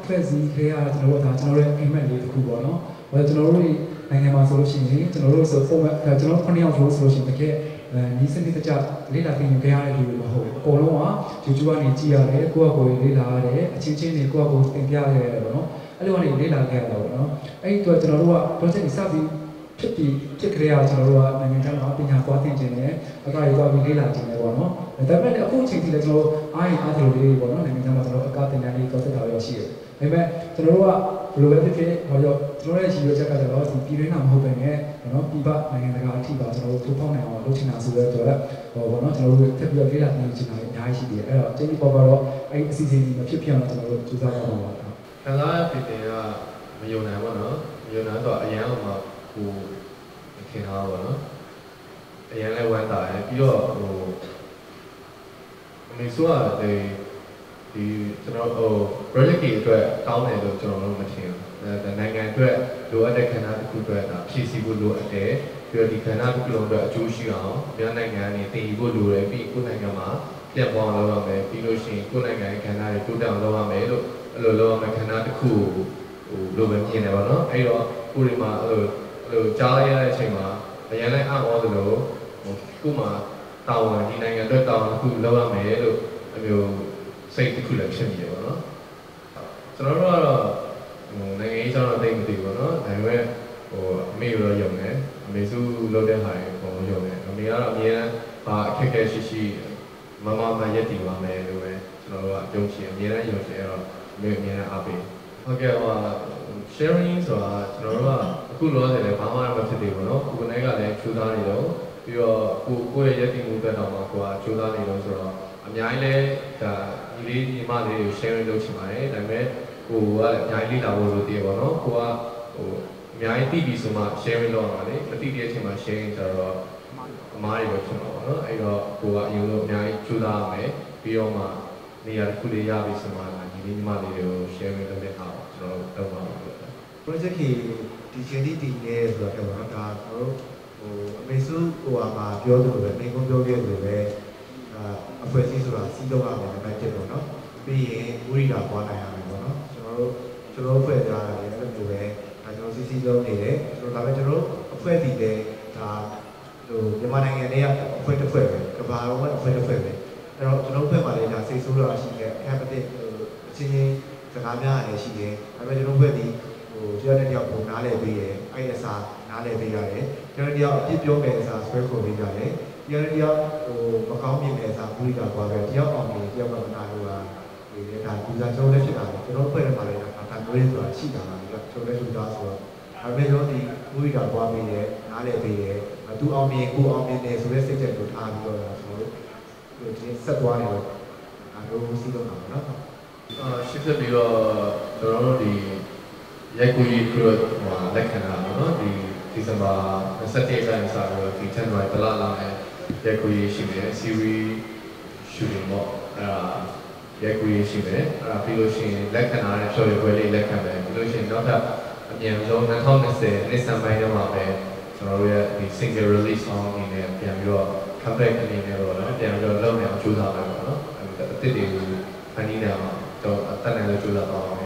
ဖွဲ့စည်းခဲ့ရကျွန်တော်တို့ဒါကျွန်တော်တို့အိမ်မက်လေးတစ်ခုပေါ့နော်။ကျွန်တော်တို့နိုင်ငံမှာဆိုလို့ရှိရင်ကျွန်တော်တို့ဆိုပုံမှန်ကျွန်တော်9ယောက်လို့ဆိုလို့ရှိရင်တကယ်နီးစနစ်တကျလေ့လာသင်ယူခဲ့ရတဲ့လူတွေမဟုတ်ဘူး။အကုန်လုံးက YouTube ကနေကြည့်ရတယ်ကိုယ့်အကိုယ်လေ့လာရတယ်အချင်းချင်းတွေကိုယ့်အကိုယ်သင်ပြရတယ်ပေါ့နော်။အဲ့လိုကနေလေ့လာခဲ့ရတာပေါ့နော်။အဲ့ဒီတော့ကျွန်တော်တို့က project ကိုစပြီးဖြစ်ကြရကျွန်တော်တို့ကနိုင်ငံခြားမှာပညာသွားသင်ခြင်းနဲ့အကာအကွယ်ပြီးလေ့လာခြင်းနဲ့ပေါ့နော်။ဒါပေမဲ့အခုအချိန်ထိလည်းကျွန်တော်တို့အားရအားသလိုလေးပေါ့နော်နိုင်ငံခြားမှာကျွန်တော်တို့အကာသင်တန်းလေးသွားတက်တာရောရှိတယ်။ဒါပေမဲ့ကျွန်တော်တို့ကဘယ်လိုပဲဖြစ်ဖြစ်ဟောရောကျွန်တော်ရဲ့ရည်ရွယ်ချက်ကကျတော့ဒီပြည်တွင်းမှာမဟုတ်ဘဲနဲ့နော်ပြည်ပနိုင်ငံတကာအထိပါကျွန်တော်တို့ထိုးဖောက်နိုင်အောင်လုပ်ချင်တာဆိုတော့ဟောပေါ့နော်ကျွန်တော်တို့ထပ်ပြီးတော့လေ့လာသင်ချင်တာအများကြီးရှိသေးတယ်။အဲ့တော့ချိန်ပေါ်တော့အဲ့အစီအစဉ်ကြီးမဖြစ်ဖြစ်အောင်ကျွန်တော်တို့ကြိုးစားကြပါပါ။ခံစားရဖြစ်တယ်ကမယုံနိုင်ပါတော့မယုံနိုင်တော့အရန်အောင်မှကိုထင်ထားပါတော့အရန်လည်းဝမ်းသာတယ်ပြီးတော့ဟိုအမေဆိုရတယ်ဒီကျွန်တော်ဟို project ကြီးအတွက်ကောင်းတယ်လို့ကျွန်တော်တို့မထင်ဘူးဒါနိုင်ငံအတွက်လိုအပ်တဲ့ခန္ဓာတစ်ခုအတွက်ဒါဖြည့်ဆည်းဖို့လိုအပ်တယ်ပြီးတော့ဒီခန္ဓာတစ်ခုလုံးအတွက်အကျိုးရှိအောင်မြန်မာနိုင်ငံကနေတည်ယူဖို့လိုတယ်ပြီးကိုယ်နိုင်ငံမှာပြတ်ပေါင်းလုပ်ရမယ်ပြီးလို့ရှိရင်ကိုယ်နိုင်ငံရဲ့ခန္ဓာတွေတိုးတက်အောင်လုပ်ရမယ်လို့အဲ့လိုလုပ်ရမယ်ခန္ဓာတစ်ခုဟိုလိုပဲမြင်တယ်ပေါ့နော်အဲ့တော့ကိုယ်ဒီမှာအဲ့လိုကြားလိုက်ရတဲ့အချိန်မှာအရင်လည်းအော်သလိုဟိုကိုယ်မှာတာဝန်ဒီနိုင်ငံအတွက်တာဝန်တစ်ခုလုပ်ရမယ်လို့အမျိုးစိတ်တစ်ခုလည်းဖြစ်နေတယ်ပေါ့နော်ကျွန်တော်တို့ကတော့ဟိုနိုင်ငံရေးကြောင်းတော့သိမသိဘူးပေါ့နော်ဒါပေမဲ့ဟိုအမေရောယုံတယ်အမေစုလုပ်တဲ့ဟာတွေပုံယုံတယ်အမေကတော့အမြဲတမ်းဘာအခက်အခဲရှိမရက်တည်ပါမယ်လို့ပဲကျွန်တော်တို့ကယုံကြည်အမြဲတမ်းယုံကြည်ရတော့အမြဲတမ်းအားပေးဟုတ်ကဲ့ဟို sharing ဆိုတာကျွန်တော်တို့ကအခုလောဆယ်လည်းဘာမှမဖြစ်သေးဘူးเนาะကိုယ်နဲ့ကလည်းကြိုးစားနေတော့ပြီးတော့ကိုယ့်ရဲ့ရည်တည်မှုအတွက်တော့မှကိုယ်ကကြိုးစားနေတော့ဆိုတော့အများကြီးလည်းဒါဒီလေးညီမလေးကို sharing လုပ်ချင်ပါတယ်ဒါပေမဲ့ကိုကအများကြီးလေ့လာဖို့လိုသေးပါတော့ကိုကဟိုအများကြီးသိပြီဆိုမှ sharing လုပ်ရမှာလေမသိတဲ့အချိန်မှာ sharing ကြတော့အမားတွေပဲဖြစ်မှာပေါ့နော်အဲ့တော့ကိုကအရင်ဆုံးအများကြီးကြိုးစားရမယ်ပြီးတော့မှနေရာတစ်ခုလေးရပြီဆိုမှဒီလေးညီမလေးတွေကို sharing လုပ်တဲ့အခါကျွန်တော်တို့လုပ်ပါမယ် project ကြီးဒီချိန်ထိတည်နေဆိုတော့ပေါ့နော်ဒါကျွန်တော်တို့ဟိုအမေစုဟိုဟာပြောသလိုပဲနေကုန်းပြောခဲ့သလိုပဲအဖွဲ့အစည်းဆိုတာစီးတော့ရမယ်နံပါတ်1ပေါ့နော်ပြီးရင်ဝိရိယပွားနိုင်ရမယ်ပေါ့နော်ကျွန်တော်ဖွဲ့ကြရတယ်အဲ့လိုမျိုးပဲဒါကျွန်တော်စီးလုံးနေတယ်ကျွန်တော်ဒါပေမဲ့ကျွန်တော်အဖွဲ့တည်တယ်ဒါဟိုမြန်မာနိုင်ငံထဲကအဖွဲ့တစ်ဖွဲ့ပဲကမ္ဘာလုံးကအဖွဲ့တစ်ဖွဲ့ပဲအဲ့တော့ကျွန်တော်ဖွဲ့မှာလည်းဒါစိတ်ဆိုးတာရှိတယ်အခက်အခဲဟိုအချင်းချင်းစကားများရတယ်ရှိတယ်ဒါပေမဲ့ကျွန်တော်ဖွဲ့ပြီးဟိုကျွန်တော်တယောက်ပုံနားလည်ပေးတယ်အဲ့ဒီအစားနားလည်ပေးရတယ်ကျွန်တော်တယောက်အပြစ်ပြောမယ်အစားဆွဲခေါ်ပေးရတယ်တယောက်ဟိုမကောင်းမြင်တဲ့အစားဘူးရပွားပဲတယောက်အောင်မြင်တယောက်ကမနာလို့လားဒီလေဒါလူစားကျုံးလည်းဖြစ်တာလေကျွန်တော်ဖွဲ့ရမှာလည်းဒါမျိုးလေးဆိုတာရှိတာလားကျုံးလည်းလူသားဆိုတော့ဒါပေမဲ့ကျွန်တော်ဒီဘူးရပွားပေးတယ်နားလည်ပေးတယ်သူအောင်မြင်ကိုအောင်မြင်တယ်ဆိုတဲ့စိတ်ချက်ကိုထားပြီးတော့ဆိုတော့ဒီဆက်သွားနေတော့ဒါမျိုးစီးတော့မှာနော်ရှင်းပြပြီးတော့ကျွန်တော်တို့ဒီရိုက်ကူကြီးကလက်ခံတာပေါ့နော်ဒီဇင်ဘာ27ရက်နေ့စပြီးတော့ဒီ January တလလောက်နဲ့ရိုက်ကူကြီးရှိတယ် series shooting ပေါ့အဲ့ဒါရိုက်ကူကြီးရှိတယ်အဲ့ဒါပြီးလို့ရှိရင်လက်ခံထားတဲ့ဖြော်ရပွဲလေးလက်ခံမယ်ပြီးလို့ရှိရင်နောက်ထပ်အမြန်ဆုံး2020နှစ်စံပိုင်းတော့မှာပဲကျွန်တော်တို့ရဲ့ဒီ single release song အနေနဲ့ပြန်ပြီးတော့ comeback အနေနဲ့တော့ပြန်ပြီးတော့လုပ်နေအောင်ကြိုးစားမယ်ပေါ့နော်အဲ့ဒါအစ်စ်တွေကိုဖန်တီးနေအောင်တော့အတက်နိုင်လို့ကြိုးစားပါအောင်